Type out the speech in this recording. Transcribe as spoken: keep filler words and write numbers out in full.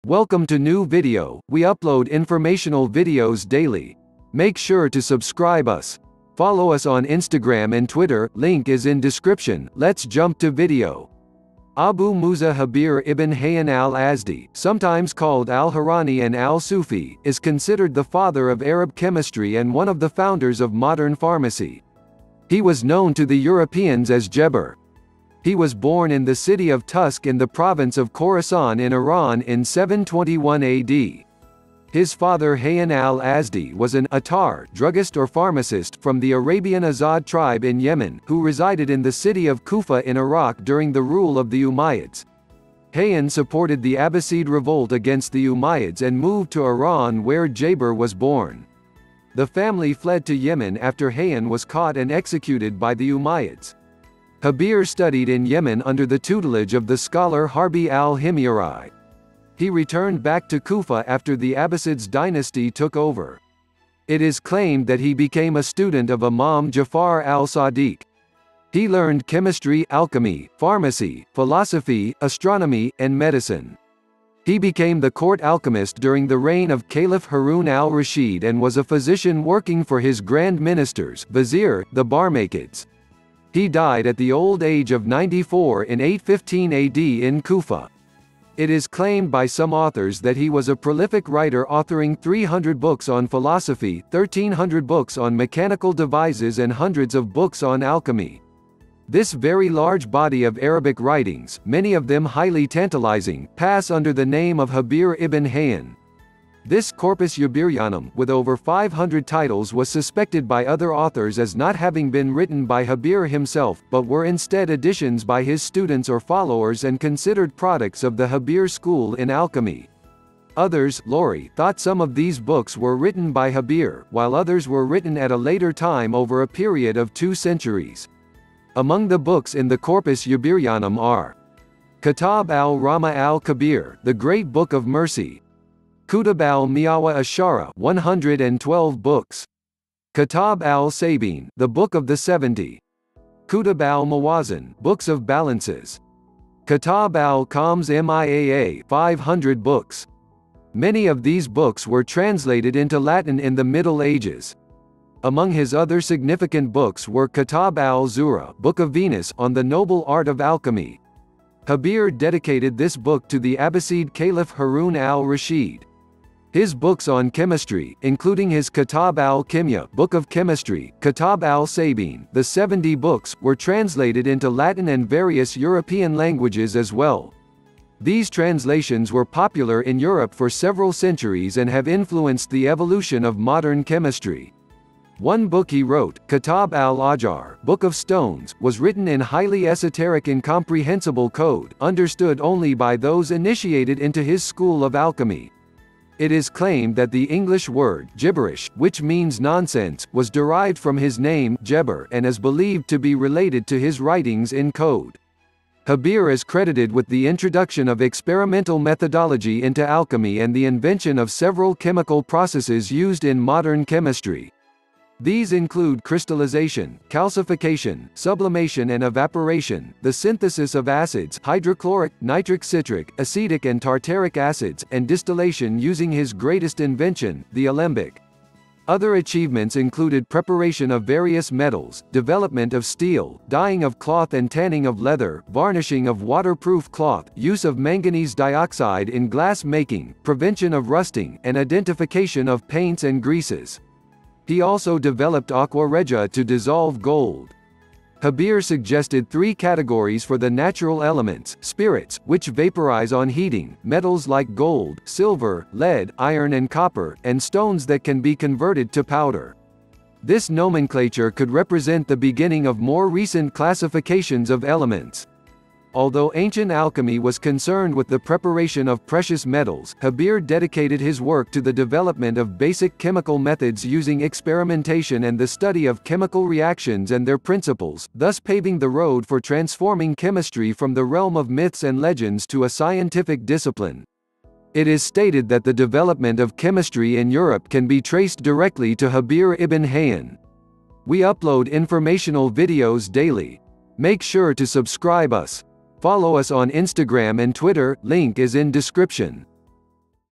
Welcome to new video. We upload informational videos daily. Make sure to subscribe us. Follow us on Instagram and Twitter, link is in description. Let's jump to video. Abu Musa Habir ibn Hayyan al-Azdi, sometimes called al-Harani and al-Sufi, is considered the father of Arab chemistry and one of the founders of modern pharmacy. He was known to the Europeans as Jeber. He was born in the city of Tusk in the province of Khorasan in Iran in seven twenty-one A D. His father Hayyan al-Azdi was an attar druggist or pharmacist from the Arabian Azad tribe in Yemen, who resided in the city of Kufa in Iraq during the rule of the Umayyads. Hayyan supported the Abbasid revolt against the Umayyads and moved to Iran where Jaber was born. The family fled to Yemen after Hayyan was caught and executed by the Umayyads. Habir studied in Yemen under the tutelage of the scholar Harbi al-Himyari. He returned back to Kufa after the Abbasids dynasty took over. It is claimed that he became a student of Imam Jafar al-Sadiq. He learned chemistry, alchemy, pharmacy, philosophy, astronomy, and medicine. He became the court alchemist during the reign of Caliph Harun al-Rashid and was a physician working for his grand ministers, vizier, the Barmakids. He died at the old age of ninety-four in eight fifteen A D in Kufa. It is claimed by some authors that he was a prolific writer, authoring three hundred books on philosophy, thirteen hundred books on mechanical devices and hundreds of books on alchemy. This very large body of Arabic writings, many of them highly tantalizing, pass under the name of Habir ibn Hayyan. This Corpus Jabirianum, with over five hundred titles, was suspected by other authors as not having been written by Habir himself, but were instead additions by his students or followers and considered products of the Habir school in alchemy. Others, Lori, thought some of these books were written by Habir, while others were written at a later time over a period of two centuries. Among the books in the Corpus Jabirianum are Kitab al-Rahma al-Kabir, the Great Book of Mercy; Kutub al-Miawa Ashara, one hundred twelve books; Kitab al-Sabin, the Book of the Seventy; Kutub al-Mawazin, Books of Balances; Kitab al-Qams Miaa, five hundred books. Many of these books were translated into Latin in the Middle Ages. Among his other significant books were Kitab al-Zura, Book of Venus, on the noble art of alchemy. Habir dedicated this book to the Abbasid Caliph Harun al-Rashid. His books on chemistry, including his Kitab al-Kimya, Book of Chemistry, Kitab al-Sabin, the seventy books, were translated into Latin and various European languages as well. These translations were popular in Europe for several centuries and have influenced the evolution of modern chemistry. One book he wrote, Kitab al-Ajar, Book of Stones, was written in highly esoteric incomprehensible code, understood only by those initiated into his school of alchemy. It is claimed that the English word gibberish, which means nonsense, was derived from his name, Jeber, and is believed to be related to his writings in code. Habir is credited with the introduction of experimental methodology into alchemy and the invention of several chemical processes used in modern chemistry. These include crystallization, calcification, sublimation and evaporation, the synthesis of acids, hydrochloric, nitric citric, acetic and tartaric acids, and distillation using his greatest invention, the alembic. Other achievements included preparation of various metals, development of steel, dyeing of cloth and tanning of leather, varnishing of waterproof cloth, use of manganese dioxide in glass making, prevention of rusting, and identification of paints and greases. He also developed aqua regia to dissolve gold. Habir suggested three categories for the natural elements: spirits, which vaporize on heating; metals like gold, silver, lead, iron and copper; and stones that can be converted to powder. This nomenclature could represent the beginning of more recent classifications of elements. Although ancient alchemy was concerned with the preparation of precious metals, Habir dedicated his work to the development of basic chemical methods using experimentation and the study of chemical reactions and their principles, thus paving the road for transforming chemistry from the realm of myths and legends to a scientific discipline. It is stated that the development of chemistry in Europe can be traced directly to Habir ibn Hayyan. We upload informational videos daily. Make sure to subscribe us. Follow us on Instagram and Twitter, link is in description.